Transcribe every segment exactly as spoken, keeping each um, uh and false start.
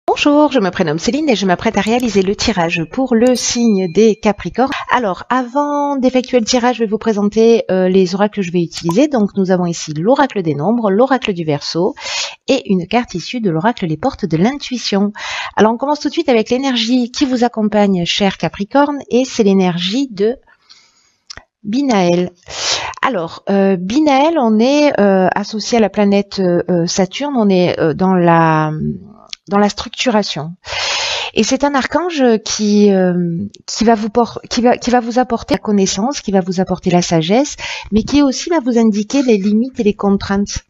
Bonjour, je me prénomme Céline et je m'apprête à réaliser le tirage pour le signe des Capricornes. Alors, avant d'effectuer le tirage, je vais vous présenter euh, les oracles que je vais utiliser. Donc, nous avons ici l'oracle des nombres, l'oracle du Verseau et une carte issue de l'oracle les portes de l'intuition. Alors, on commence tout de suite avec l'énergie qui vous accompagne, cher Capricorne, et c'est l'énergie de Binaël. Alors, euh, Binaël, on est euh, associé à la planète euh, Saturne, on est euh, dans la... dans la structuration. Et c'est un archange qui euh, qui va vous por qui va qui va vous apporter la connaissance, qui va vous apporter la sagesse, mais qui aussi va vous indiquer les limites et les contraintes.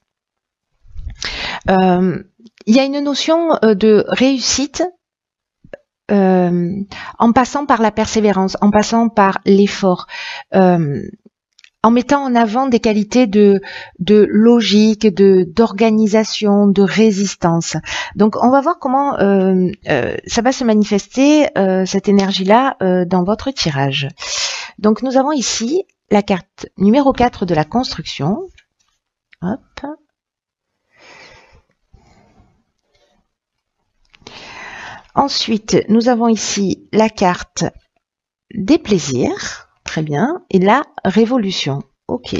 Euh, il y a une notion de réussite euh, en passant par la persévérance, en passant par l'effort. Euh, en mettant en avant des qualités de, de logique, de d'organisation, de résistance. Donc, on va voir comment euh, euh, ça va se manifester, euh, cette énergie-là, euh, dans votre tirage. Donc, nous avons ici la carte numéro quatre de la construction. Hop. Ensuite, nous avons ici la carte des plaisirs. Très bien. Et la révolution. Ok.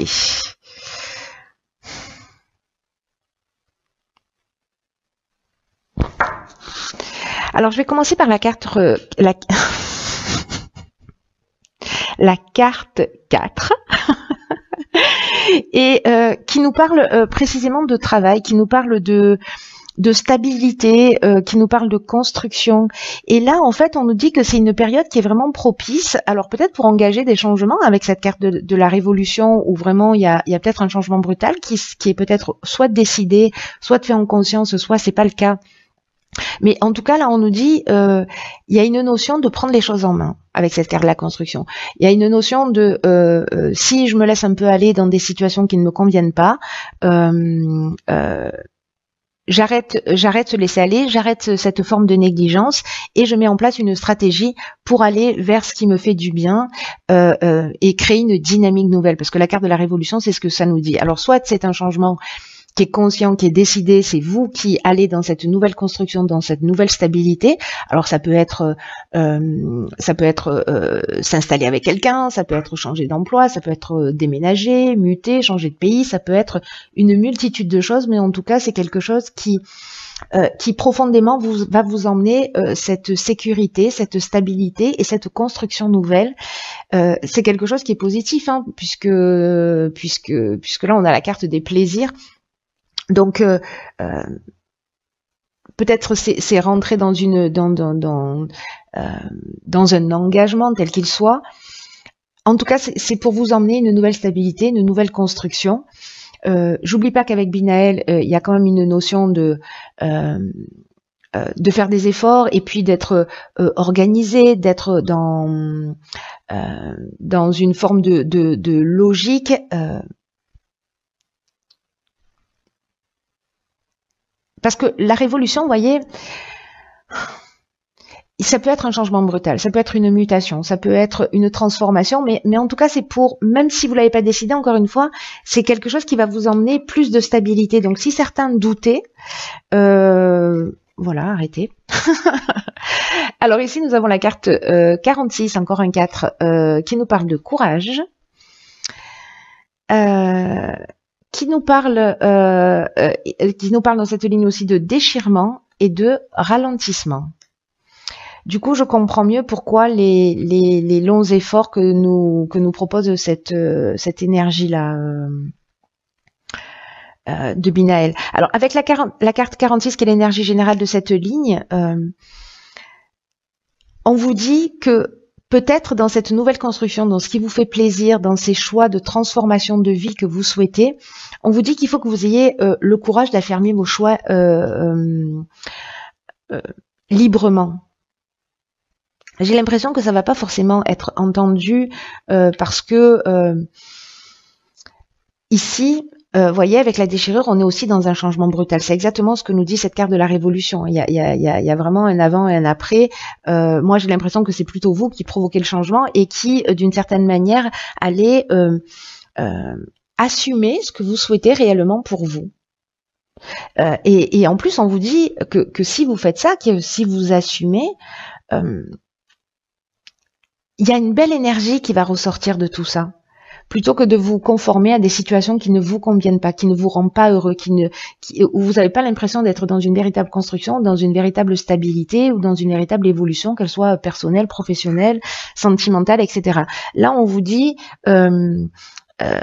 Alors, je vais commencer par la carte... La, la carte quatre. Et euh, qui nous parle euh, précisément de travail, qui nous parle de... de stabilité, euh, qui nous parle de construction. Et là, en fait, on nous dit que c'est une période qui est vraiment propice, alors peut-être pour engager des changements avec cette carte de, de la révolution, où vraiment il y a, il y a peut-être un changement brutal qui, qui est peut-être soit décidé, soit fait en conscience, soit c'est pas le cas. Mais en tout cas, là, on nous dit, euh, il y a une notion de prendre les choses en main avec cette carte de la construction. Il y a une notion de, euh, euh, si je me laisse un peu aller dans des situations qui ne me conviennent pas, euh, euh, J'arrête, j'arrête de laisser aller, j'arrête cette forme de négligence et je mets en place une stratégie pour aller vers ce qui me fait du bien euh, euh, et créer une dynamique nouvelle. Parce que la carte de la révolution, c'est ce que ça nous dit. Alors, soit c'est un changement qui est conscient, qui est décidé, c'est vous qui allez dans cette nouvelle construction, dans cette nouvelle stabilité. Alors ça peut être, euh, ça peut être euh, s'installer avec quelqu'un, ça peut être changer d'emploi, ça peut être euh, déménager, muter, changer de pays, ça peut être une multitude de choses, mais en tout cas c'est quelque chose qui euh, qui profondément vous, va vous emmener euh, cette sécurité, cette stabilité et cette construction nouvelle. Euh, c'est quelque chose qui est positif, hein, puisque puisque puisque là on a la carte des plaisirs. Donc, euh, euh, peut-être c'est rentrer dans une dans dans dans, euh, dans un engagement tel qu'il soit. En tout cas, c'est pour vous emmener une nouvelle stabilité, une nouvelle construction. Euh, J'oublie pas qu'avec Binaël, euh, il y a quand même une notion de euh, euh, de faire des efforts et puis d'être euh, organisé, d'être dans euh, dans une forme de de, de logique. Euh, Parce que la révolution, vous voyez, ça peut être un changement brutal, ça peut être une mutation, ça peut être une transformation, mais, mais en tout cas, c'est pour, même si vous l'avez pas décidé, encore une fois, c'est quelque chose qui va vous emmener plus de stabilité. Donc, si certains doutaient, euh, voilà, arrêtez. Alors ici, nous avons la carte euh, quarante-six, encore un quatre, euh, qui nous parle de courage. Euh... qui nous parle, euh, euh, qui nous parle dans cette ligne aussi de déchirement et de ralentissement. Du coup, je comprends mieux pourquoi les, les, les longs efforts que nous que nous propose cette euh, cette énergie-là euh, euh, de Binaël. Alors, avec la, la carte quarante-six, qui est l'énergie générale de cette ligne, euh, on vous dit que peut-être dans cette nouvelle construction, dans ce qui vous fait plaisir, dans ces choix de transformation de vie que vous souhaitez, on vous dit qu'il faut que vous ayez euh, le courage d'affirmer vos choix euh, euh, euh, librement. J'ai l'impression que ça va pas forcément être entendu euh, parce que euh, ici, vous euh, voyez, avec la déchirure, on est aussi dans un changement brutal. C'est exactement ce que nous dit cette carte de la révolution. Il y a, il y a, il y a, il y a vraiment un avant et un après. Euh, moi, j'ai l'impression que c'est plutôt vous qui provoquez le changement et qui, euh, d'une certaine manière, allez euh, euh, assumer ce que vous souhaitez réellement pour vous. Euh, et, et en plus, on vous dit que, que si vous faites ça, que si vous assumez, euh, il y a une belle énergie qui va ressortir de tout ça. Plutôt que de vous conformer à des situations qui ne vous conviennent pas, qui ne vous rendent pas heureux, qui ne, qui, où vous n'avez pas l'impression d'être dans une véritable construction, dans une véritable stabilité ou dans une véritable évolution, qu'elle soit personnelle, professionnelle, sentimentale, et cetera. Là, on vous dit euh, euh,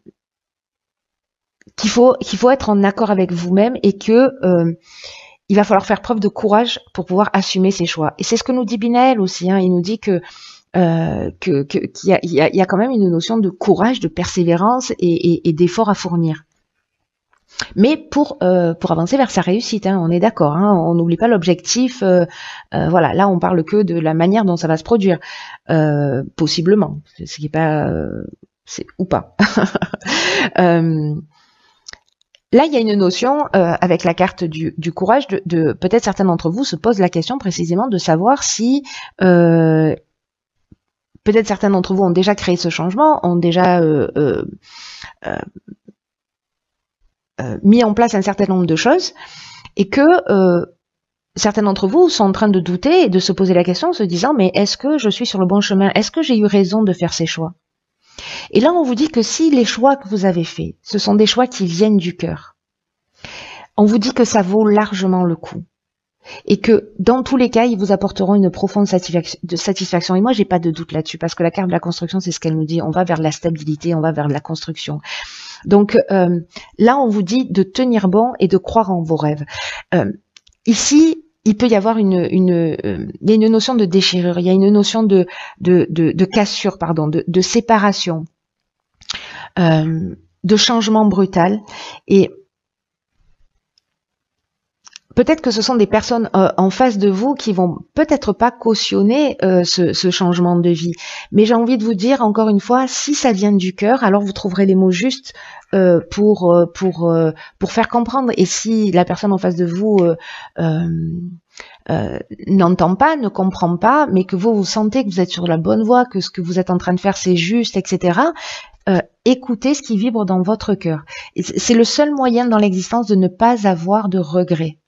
qu'il faut qu'il faut être en accord avec vous-même et que euh, il va falloir faire preuve de courage pour pouvoir assumer ses choix. Et c'est ce que nous dit Binaël aussi. Hein, il nous dit que Euh, que, que, qu'il y a, il y a, il y a quand même une notion de courage, de persévérance et, et, et d'effort à fournir. Mais pour euh, pour avancer vers sa réussite, hein, on est d'accord. Hein, on n'oublie pas l'objectif. Euh, euh, voilà, là on parle que de la manière dont ça va se produire, euh, possiblement, ce qui est pas, euh, c'est ou pas. euh, Là, il y a une notion euh, avec la carte du, du courage. De, de peut-être certains d'entre vous se posent la question précisément de savoir si euh, peut-être certains d'entre vous ont déjà créé ce changement, ont déjà euh, euh, euh, euh, mis en place un certain nombre de choses, et que euh, certains d'entre vous sont en train de douter et de se poser la question en se disant mais est-ce que je suis sur le bon chemin? Est-ce que j'ai eu raison de faire ces choix? Et là, on vous dit que si les choix que vous avez faits, ce sont des choix qui viennent du cœur, on vous dit que ça vaut largement le coup. Et que dans tous les cas, ils vous apporteront une profonde satisfaction. Et moi, j'ai pas de doute là-dessus, parce que la carte de la construction, c'est ce qu'elle nous dit. On va vers la stabilité, on va vers la construction. Donc euh, là, on vous dit de tenir bon et de croire en vos rêves. Euh, ici, il peut y avoir une, une, euh, il y a une notion de déchirure, il y a une notion de, de, de, de cassure, pardon, de, de séparation, euh, de changement brutal. Et peut-être que ce sont des personnes euh, en face de vous qui vont peut-être pas cautionner euh, ce, ce changement de vie. Mais j'ai envie de vous dire, encore une fois, si ça vient du cœur, alors vous trouverez les mots justes euh, pour euh, pour euh, pour faire comprendre. Et si la personne en face de vous euh, euh, euh, n'entend pas, ne comprend pas, mais que vous vous sentez que vous êtes sur la bonne voie, que ce que vous êtes en train de faire c'est juste, et cetera. Euh, écoutez ce qui vibre dans votre cœur. C'est le seul moyen dans l'existence de ne pas avoir de regrets.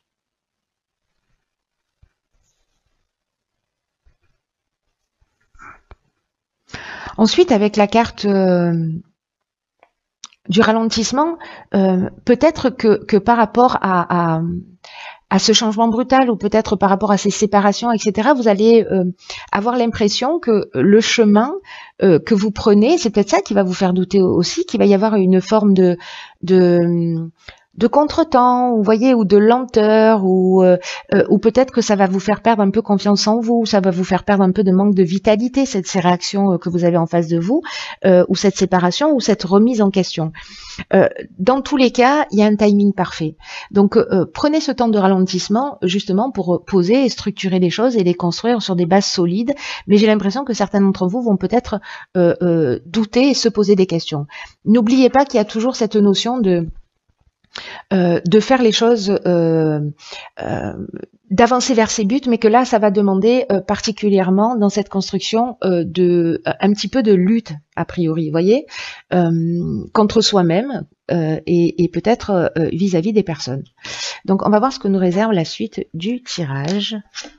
Ensuite, avec la carte euh, du ralentissement, euh, peut-être que, que par rapport à, à, à ce changement brutal ou peut-être par rapport à ces séparations, et cetera, vous allez euh, avoir l'impression que le chemin euh, que vous prenez, c'est peut-être ça qui va vous faire douter aussi, qu'il va y avoir une forme de... de de contretemps, vous voyez, ou de lenteur, ou euh, ou peut-être que ça va vous faire perdre un peu confiance en vous, ça va vous faire perdre un peu de manque de vitalité, cette ces réactions que vous avez en face de vous, euh, ou cette séparation, ou cette remise en question. Euh, dans tous les cas, il y a un timing parfait. Donc, euh, prenez ce temps de ralentissement justement pour poser et structurer les choses et les construire sur des bases solides. Mais j'ai l'impression que certains d'entre vous vont peut-être euh, euh, douter et se poser des questions. N'oubliez pas qu'il y a toujours cette notion de Euh, de faire les choses, euh, euh, d'avancer vers ses buts, mais que là, ça va demander euh, particulièrement dans cette construction euh, de un petit peu de lutte a priori, vous voyez, euh, contre soi-même euh, et, et peut-être euh, vis-à-vis des personnes. Donc, on va voir ce que nous réserve la suite du tirage.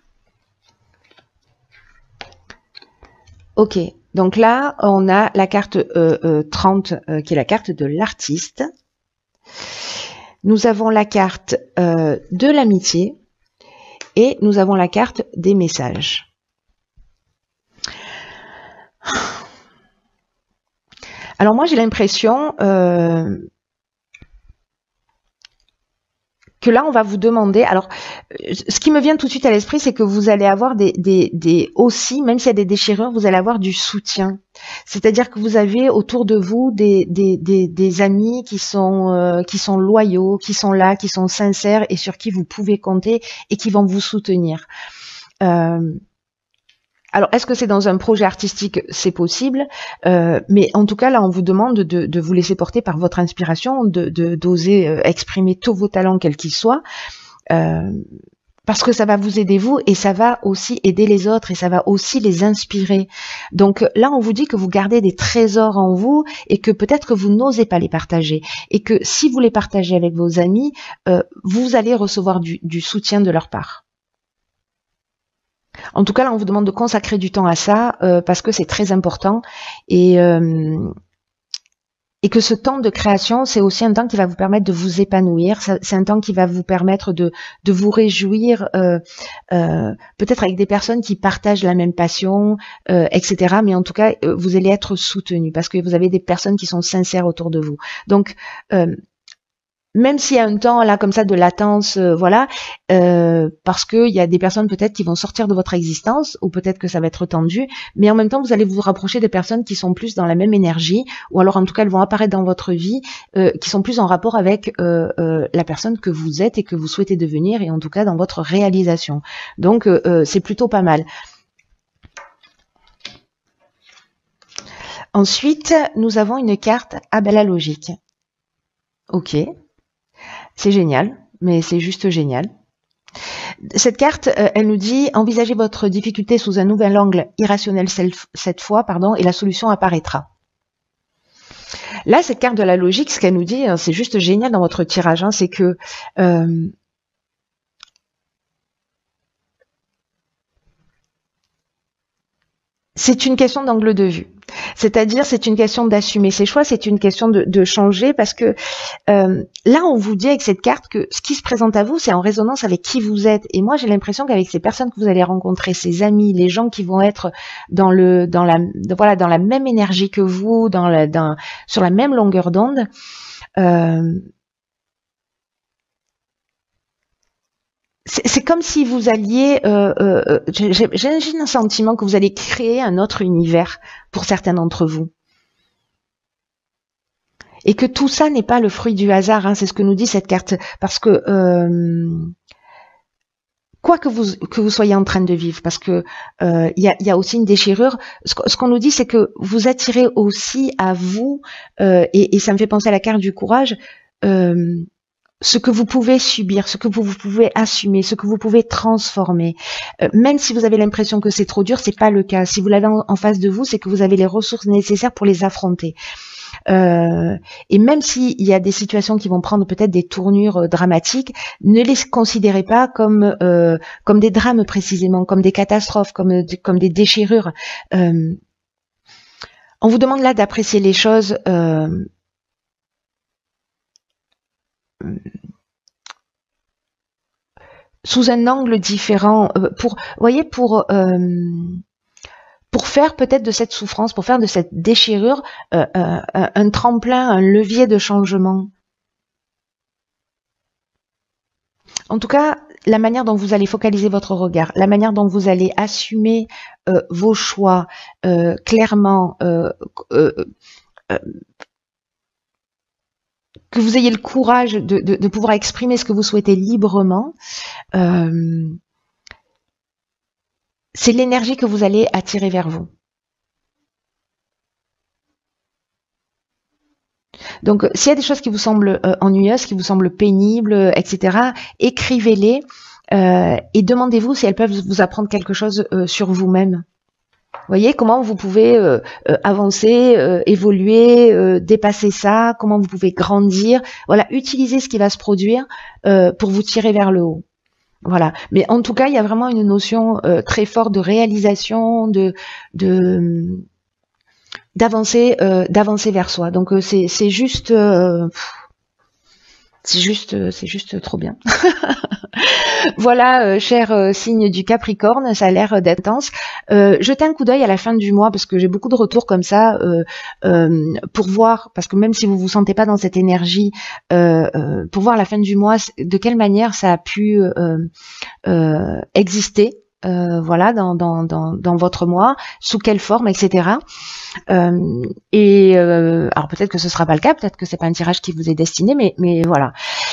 Ok, donc là, on a la carte euh, euh, trente, euh, qui est la carte de l'artiste. Nous avons la carte euh, de l'amitié et nous avons la carte des messages. Alors moi j'ai l'impression euh, que là on va vous demander, alors ce qui me vient tout de suite à l'esprit c'est que vous allez avoir des, des, des aussi, même s'il y a des déchirures, vous allez avoir du soutien. C'est-à-dire que vous avez autour de vous des, des, des, des amis qui sont, euh, qui sont loyaux, qui sont là, qui sont sincères et sur qui vous pouvez compter et qui vont vous soutenir. Euh, alors, est-ce que c'est dans un projet artistique? C'est possible, euh, mais en tout cas, là, on vous demande de, de vous laisser porter par votre inspiration, de, de, d'oser exprimer tous vos talents, quels qu'ils soient. Euh, Parce que ça va vous aider vous et ça va aussi aider les autres et ça va aussi les inspirer. Donc là, on vous dit que vous gardez des trésors en vous et que peut-être que vous n'osez pas les partager. Et que si vous les partagez avec vos amis, euh, vous allez recevoir du, du soutien de leur part. En tout cas, là, on vous demande de consacrer du temps à ça euh, parce que c'est très important. Et... Euh, Et que ce temps de création, c'est aussi un temps qui va vous permettre de vous épanouir. C'est un temps qui va vous permettre de, de vous réjouir, euh, euh, peut-être avec des personnes qui partagent la même passion, euh, et cetera. Mais en tout cas, euh, vous allez être soutenu parce que vous avez des personnes qui sont sincères autour de vous. Donc, euh, même s'il y a un temps là comme ça de latence, euh, voilà, euh, parce qu'il y a des personnes peut-être qui vont sortir de votre existence, ou peut-être que ça va être tendu, mais en même temps vous allez vous rapprocher des personnes qui sont plus dans la même énergie, ou alors en tout cas elles vont apparaître dans votre vie, euh, qui sont plus en rapport avec euh, euh, la personne que vous êtes et que vous souhaitez devenir, et en tout cas dans votre réalisation. Donc euh, euh, c'est plutôt pas mal. Ensuite, nous avons une carte à la logique. Ok. C'est génial, mais c'est juste génial. Cette carte, euh, elle nous dit « Envisagez votre difficulté sous un nouvel angle irrationnel cette fois, pardon, et la solution apparaîtra ». Là, cette carte de la logique, ce qu'elle nous dit, c'est juste génial dans votre tirage, hein, c'est que euh, c'est une question d'angle de vue. C'est-à-dire, c'est une question d'assumer ses choix, c'est une question de, de changer, parce que euh, là, on vous dit avec cette carte que ce qui se présente à vous, c'est en résonance avec qui vous êtes. Et moi, j'ai l'impression qu'avec ces personnes que vous allez rencontrer, ces amis, les gens qui vont être dans le, dans la, voilà, dans la même énergie que vous, dans la, dans, sur la même longueur d'onde. Euh, C'est comme si vous alliez, euh, euh, j'ai un sentiment que vous allez créer un autre univers pour certains d'entre vous. Et que tout ça n'est pas le fruit du hasard, hein, c'est ce que nous dit cette carte. Parce que, euh, quoi que vous, que vous soyez en train de vivre, parce que euh, y, a, y a aussi une déchirure, ce, ce qu'on nous dit, c'est que vous attirez aussi à vous, euh, et, et ça me fait penser à la carte du courage, euh, ce que vous pouvez subir, ce que vous, vous pouvez assumer, ce que vous pouvez transformer. Euh, même si vous avez l'impression que c'est trop dur, c'est pas le cas. Si vous l'avez en, en face de vous, c'est que vous avez les ressources nécessaires pour les affronter. Euh, et même s'il y a des situations qui vont prendre peut-être des tournures euh, dramatiques, ne les considérez pas comme euh, comme des drames précisément, comme des catastrophes, comme comme des déchirures. Euh, on vous demande là d'apprécier les choses. Euh, sous un angle différent, pour, vous voyez, pour euh, pour faire peut-être de cette souffrance, pour faire de cette déchirure euh, euh, un tremplin, un levier de changement. En tout cas, la manière dont vous allez focaliser votre regard, la manière dont vous allez assumer euh, vos choix euh, clairement, euh, euh, euh, que vous ayez le courage de, de, de pouvoir exprimer ce que vous souhaitez librement, euh, c'est l'énergie que vous allez attirer vers vous. Donc, s'il y a des choses qui vous semblent euh, ennuyeuses, qui vous semblent pénibles, et cetera, écrivez-les euh, et demandez-vous si elles peuvent vous apprendre quelque chose euh, sur vous-même. Vous voyez comment vous pouvez euh, euh, avancer, euh, évoluer, euh, dépasser ça, comment vous pouvez grandir. Voilà, utilisez ce qui va se produire euh, pour vous tirer vers le haut. Voilà. Mais en tout cas, il y a vraiment une notion euh, très forte de réalisation, de de d'avancer, euh, d'avancer vers soi. Donc euh, c'est c'est juste, euh, c'est juste, c'est juste trop bien. Voilà, euh, cher euh, signe du Capricorne, ça a l'air d'être intense. Euh, jetez un coup d'œil à la fin du mois parce que j'ai beaucoup de retours comme ça euh, euh, pour voir, parce que même si vous vous sentez pas dans cette énergie, euh, euh, pour voir à la fin du mois de quelle manière ça a pu euh, euh, exister. Euh, voilà, dans, dans, dans, dans votre mois, sous quelle forme, et cetera. Euh, et euh, alors peut-être que ce sera pas le cas, peut-être que c'est pas un tirage qui vous est destiné, mais, mais voilà.